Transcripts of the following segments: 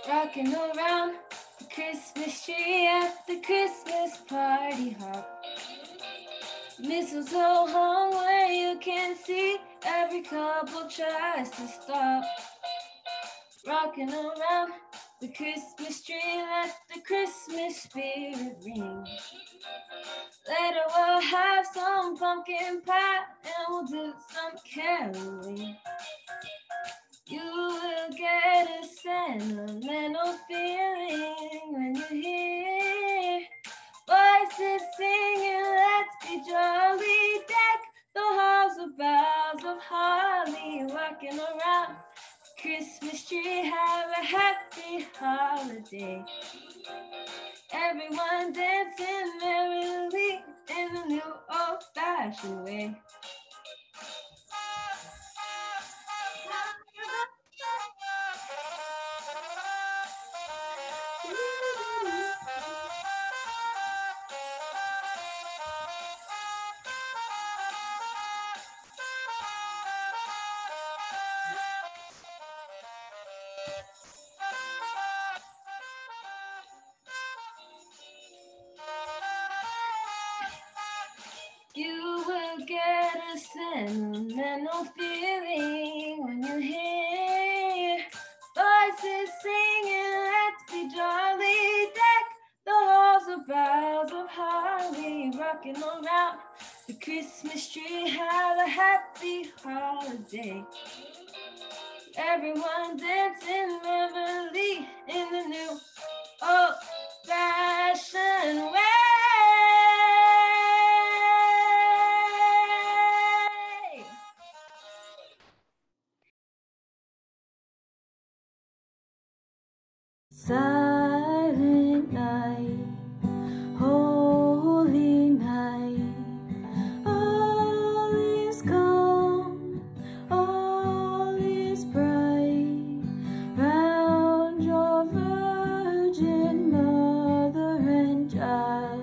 rocking around the Christmas tree at the Christmas party hop. Mistletoe hung where you can see, every couple tries to stop. Rocking around the Christmas tree, let the Christmas spirit ring. Later we'll have some pumpkin pie and we'll do some caroling. You will get a sentimental feeling when you hear voices singing, let's be jolly, deck the halls with boughs of holly, rocking around the Christmas tree, have a happy holiday. Everyone dancing merrily in the new old-fashioned way. You will get a sentimental feeling when you hear voices singing, let's be jolly, deck the halls with boughs of holly, rocking around the Christmas tree, have a happy holiday. Everyone dancing merrily in the new old-fashioned way. Silent night, holy night, all is calm, all is bright, round your Virgin Mother and Child.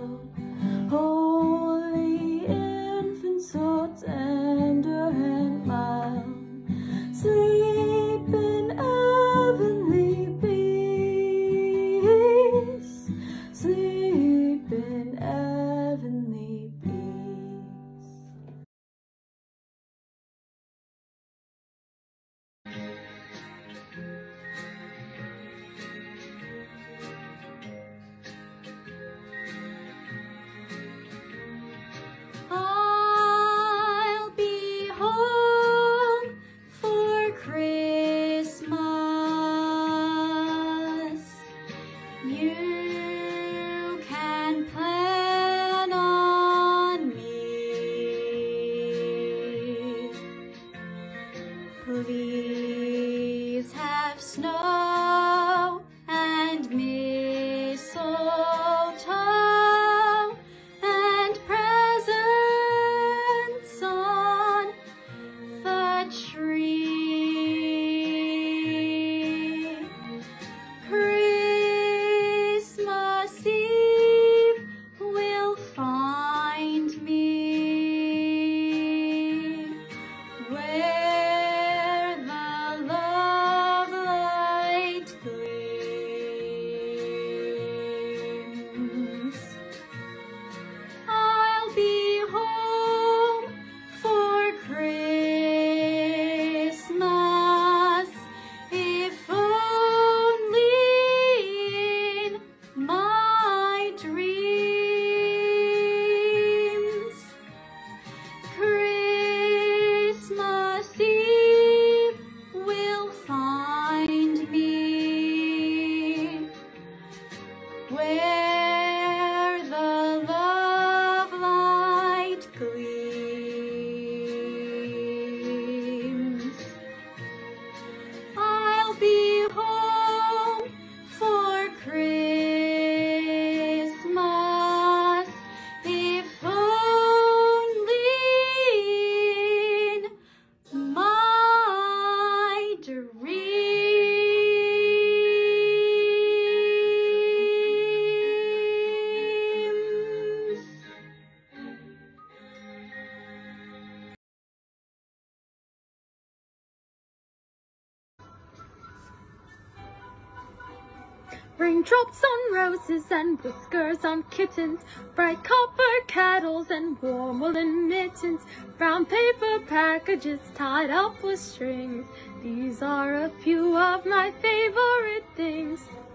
Raindrops on roses and whiskers on kittens, bright copper kettles and warm woolen mittens, brown paper packages tied up with strings. These are a few of my favorite things.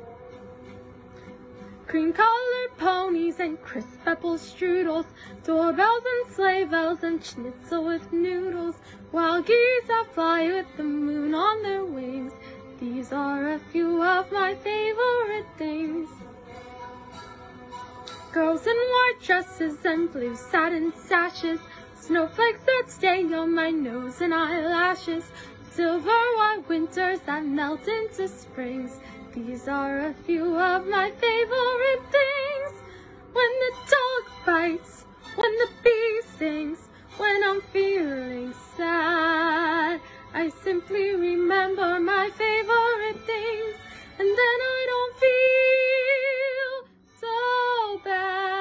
Cream-colored ponies and crisp apple strudels, doorbells and sleigh bells and schnitzel with noodles, wild geese that fly with the moon on their wings. These are a few of my favorite things. Girls in white dresses and blue satin sashes, snowflakes that stain on my nose and eyelashes, silver white winters that melt into springs. These are a few of my favorite things. When the dog bites, when the bee sings, when I'm feeling sad, I simply remember my favorite things, and then I don't feel so bad.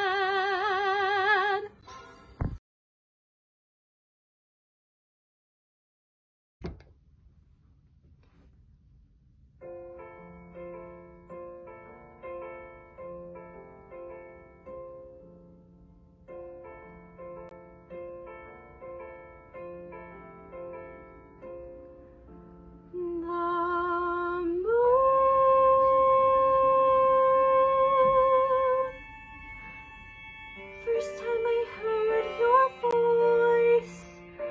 First time I heard your voice,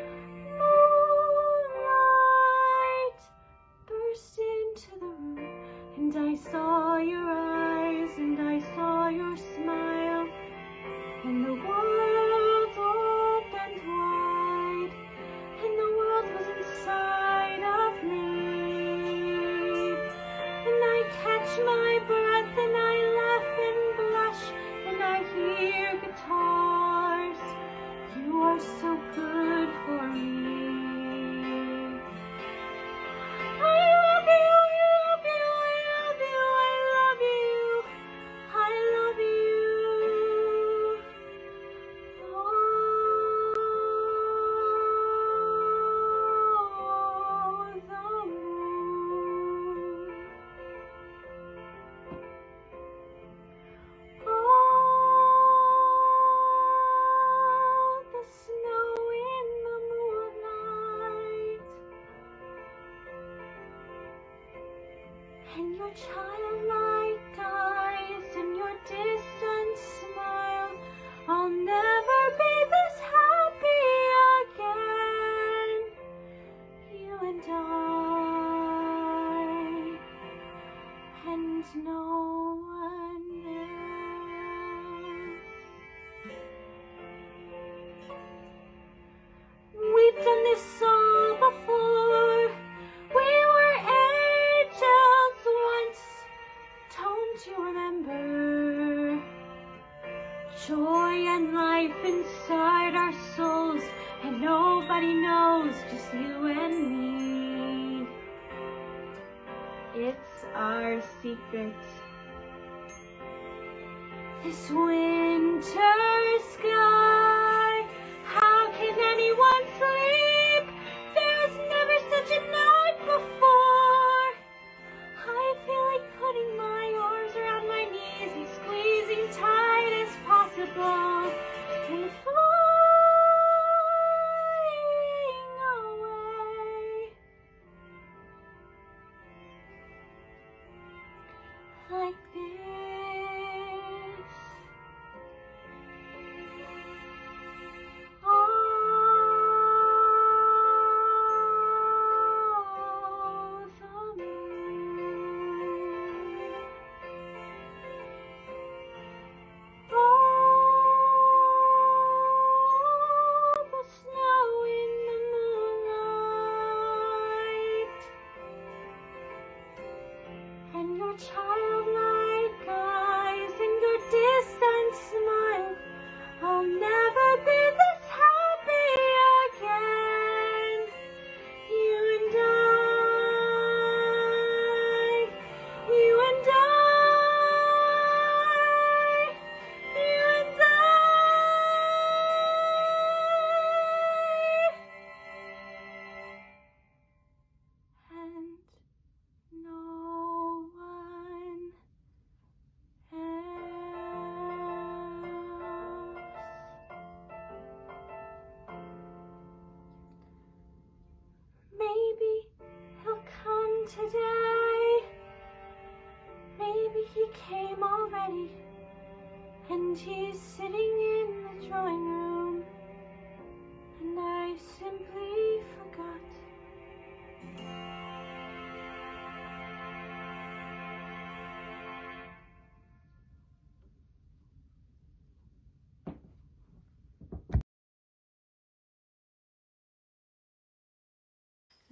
moonlight burst into the room, and I saw your eyes, and I saw your smile, and the world opened wide, and the world was inside of me, and I catch my breath, and I laugh and blush, and I hear guitars. You are so good for me. I love you, I love you, I love you, I love you, I love you. Oh, the moon. Oh, the snow in the moonlight, and your childlike eyes, and your distant smile. I'll never be this happy again, you and I, and no one else. We've done this all before. We were angels once. Don't you remember? Joy and life inside our souls, and nobody knows, just you and me. It's our secret. This winter sky, how can anyone sleep? There's never such a night before. I feel like putting my arms around my knees and squeezing tight as possible and flying away like this.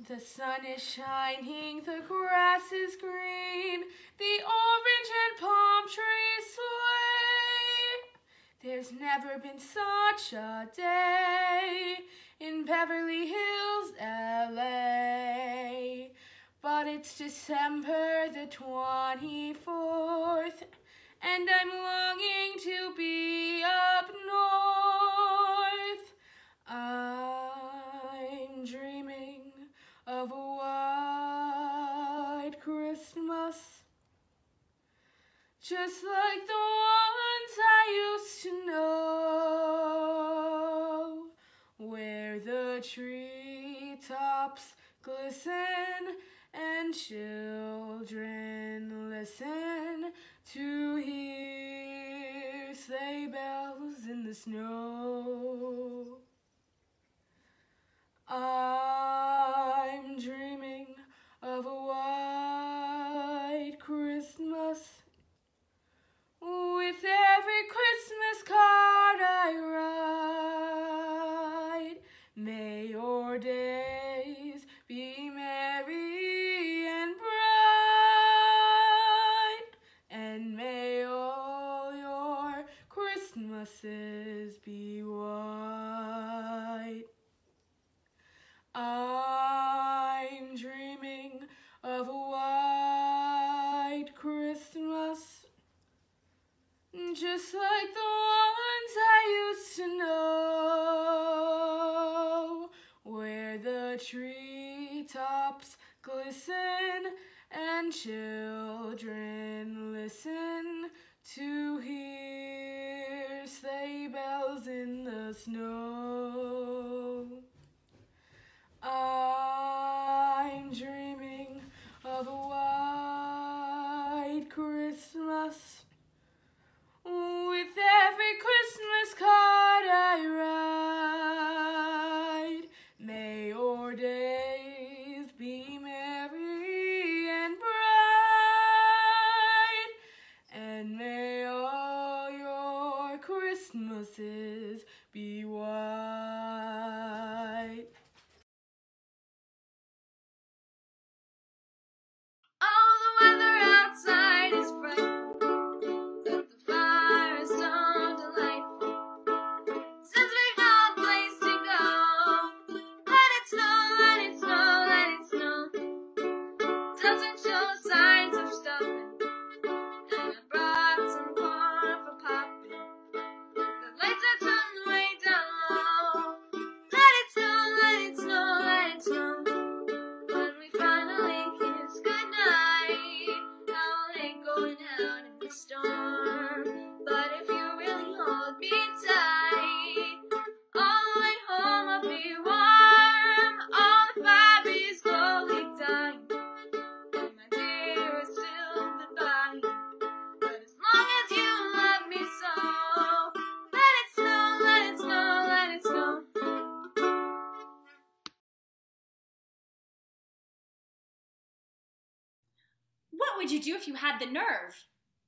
The sun is shining, the grass is green, the orange and palm trees sway. There's never been such a day in Beverly Hills, LA. But it's December the 24th, and I'm longing to be up north. I'm dreaming of a white Christmas, just like the ones I used to know, where the treetops glisten and children listen to hear sleigh bells in the snow. I'm dreaming of a white Christmas, with every Christmas card I write. May your days be merry and bright, and may all your Christmases be white. I'm dreaming of a white Christmas, just like the ones I used to know, where the treetops glisten and children listen to hear sleigh bells in the snow. I'm dreaming of a white Christmas, with every Christmas card I write. May your days be merry and bright, and may all your Christmases be white. Oh, the weather outside is bright, but the fire is so delightful. Since we've no place to go, let it snow, let it snow, let it snow. Doesn't show signs of stopping, and I brought some corn for popping. The lights are turned way down low. Let it snow, let it snow, let it snow. When we finally kiss goodnight, I'll ain't going out in the storm. But if you really hold me tight, all the way home I'll be warm. All the fire is slowly dying, and my dear is still goodbye. But as long as you love me so, let it snow, let it snow, let it snow. What would you do if you had the nerve?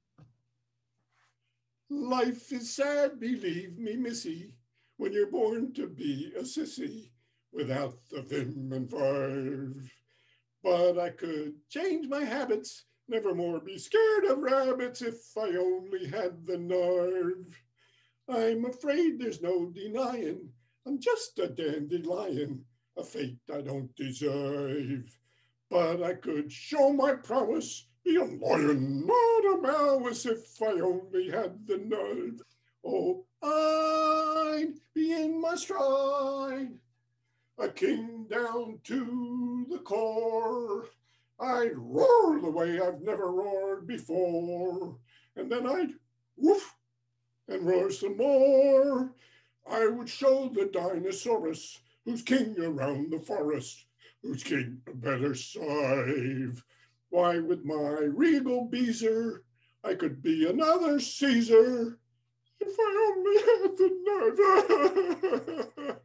Life is sad, believe me, missy, when you're born to be a sissy without the vim and five. But I could change my habits, never more be scared of rabbits if I only had the nerve. I'm afraid there's no denying I'm just a dandelion, a fate I don't deserve. But I could show my prowess, be a lion, not a mouse, if I only had the nerve. Oh, I'd be in my stride, a king down to the core. I'd roar the way I've never roared before, and then I'd woof and roar some more. I would show the Dinosaurus who's king around the forest, who's king a better scythe. Why, with my regal beezer, I could be another Caesar if I only had the nerve.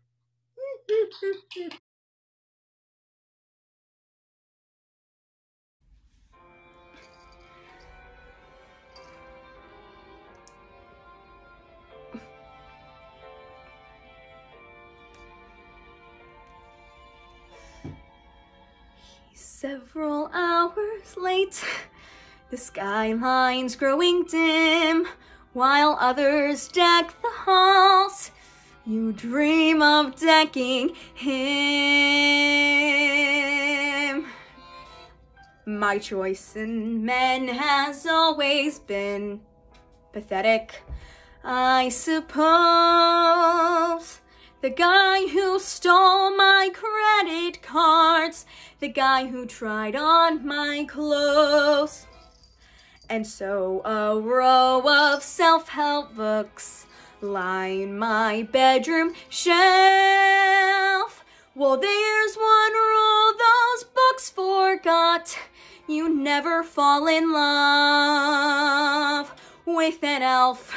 Several hours late, the skyline's growing dim, while others deck the halls. You dream of decking him. My choice in men has always been pathetic, I suppose. The guy who stole my credit cards, the guy who tried on my clothes. And so a row of self-help books line my bedroom shelf. Well, there's one rule those books forgot: you never fall in love with an elf.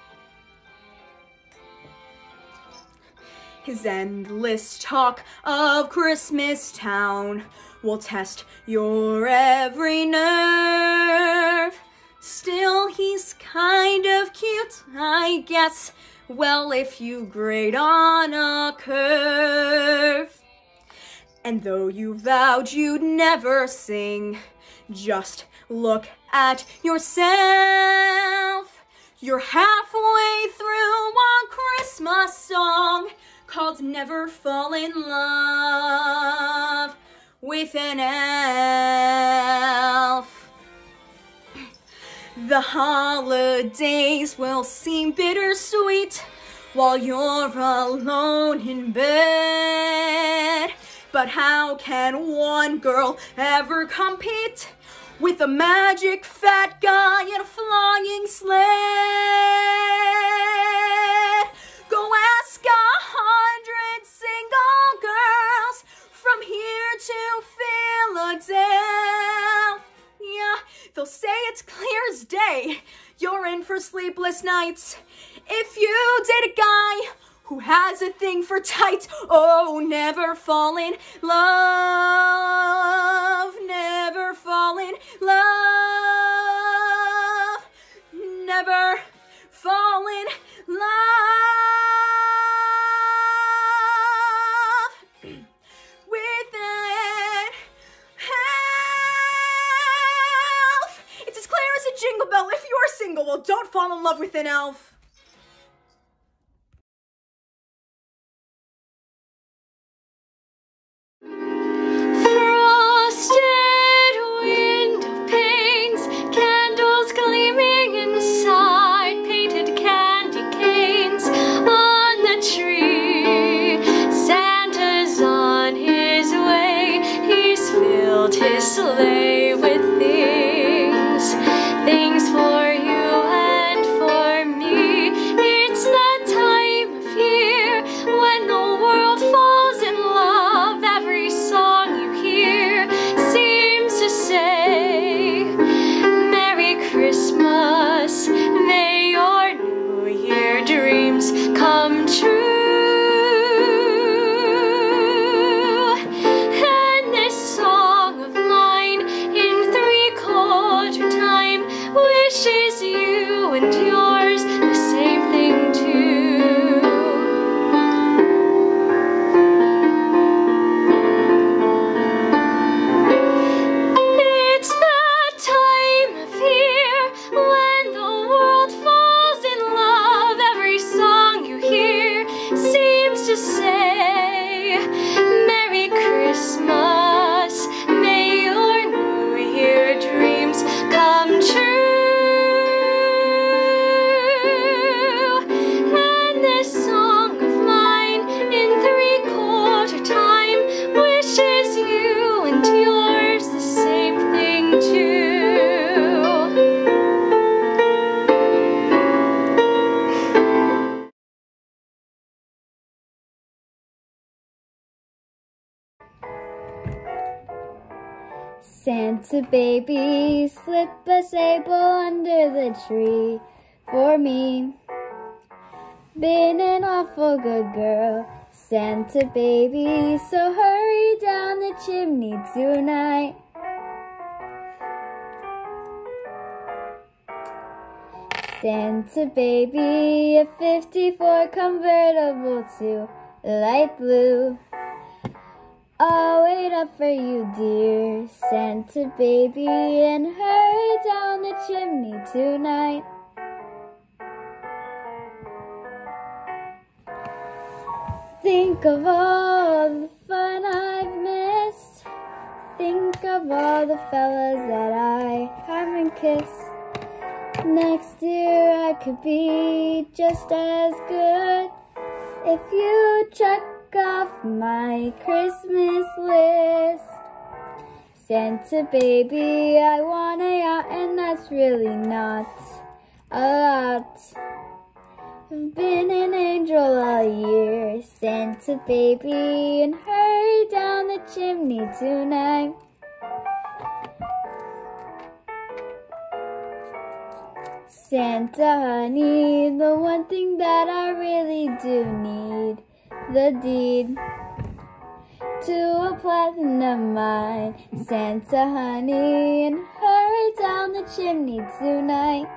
His endless talk of Christmas Town will test your every nerve. Still, he's kind of cute, I guess. Well, if you grade on a curve. And though you vowed you'd never sing, just look at yourself. You're halfway through a Christmas song called Never Fall in Love with an Elf. The holidays will seem bittersweet while you're alone in bed. But how can one girl ever compete with a magic fat guy in a flying sled? Go ask 100 single girls from here to Philadelphia. They'll say it's clear as day you're in for sleepless nights if you date a guy who has a thing for tight. Oh, never fall in love, never fall in love, never fall in love with an elf. It's as clear as a jingle bell. If you're single, well, don't fall in love with an elf. Sleigh with things for you and for me. It's that time of year when the world falls in love. Every song you hear seems to say, Merry Christmas, may your New Year dreams come true. Wishes you and yours the same thing too. It's that time of year when the world falls in love. Every song you hear seems to say, Merry Christmas, may your New Year dreams come true. Santa baby, slip a sable under the tree for me. Been an awful good girl, Santa baby, so hurry down the chimney tonight. Santa baby, a 54 convertible to light blue. I'll wait up for you, dear Santa baby, and hurry down the chimney tonight. Think of all the fun I've missed. Think of all the fellas that I haven't kissed. Next year I could be just as good if you check off my Christmas list. Santa baby, I want a yacht, and that's really not a lot. I've been an angel all year, Santa baby, and hurry down the chimney tonight. Santa honey, the one thing that I really do need, the deed to a platinum mine. Santa honey, and hurry down the chimney tonight.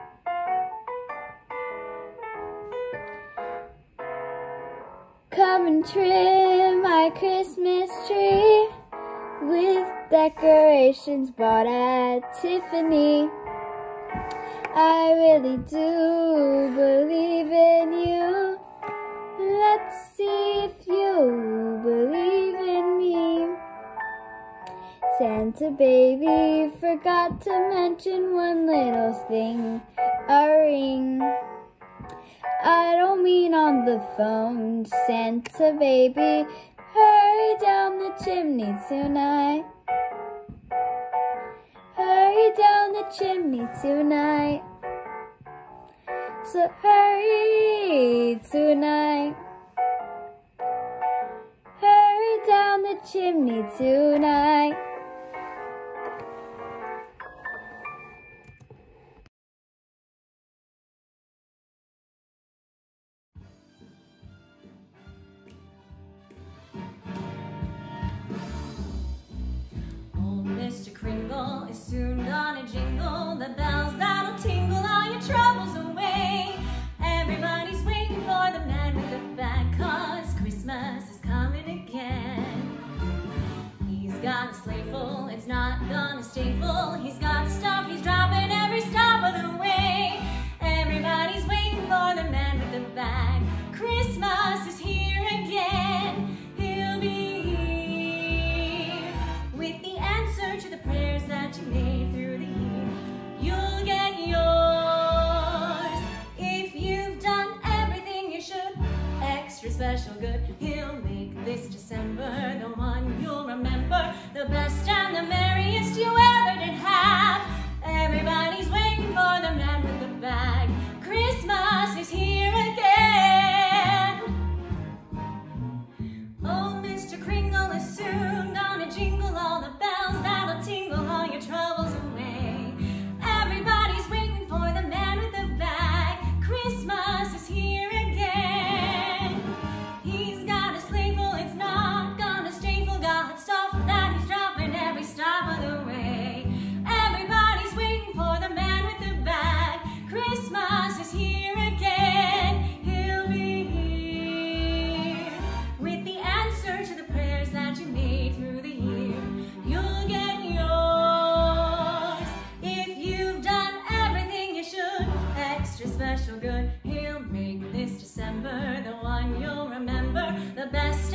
Come and trim my Christmas tree with decorations bought at Tiffany. I really do believe in you. Let's see if you believe in me. Santa baby, forgot to mention one little thing, a ring. I don't mean on the phone, Santa baby, hurry down the chimney tonight. Hurry down the chimney tonight. So hurry tonight. Hurry down the chimney tonight. Mr. Kringle is soon gonna jingle the bells that'll tingle all your troubles away. Everybody's waiting for the man with the bag, 'cause Christmas is coming again. He's got a sleigh full, it's not gonna stay full. He's got stuff he's dropping every stop of the way. Everybody's waiting for the man with the bag. Christmas is here again. He'll be here with the answer to the prayers that you made through the year. You'll get yours if you've done everything you should. Extra special good. He'll make this December the one you'll remember, the best and the merriest you ever did have. Everybody's waiting for the man with the bag. Christmas is here again. Oh, Mr. Kringle is soon gonna jingle all the bells that'll tingle all your troubles away. Everybody's waiting for the man with the bag. Christmas is here again. He's got a sleigh full, it's not gonna stay full. Got stuff that he's dropping every stop of the way. Everybody's waiting for the man with the bag. Christmas is here again. He'll be here with the answer to the prayers that you made through the year. You'll get yours if you've done everything you should. Extra special good. He'll make this December the one you'll remember, the best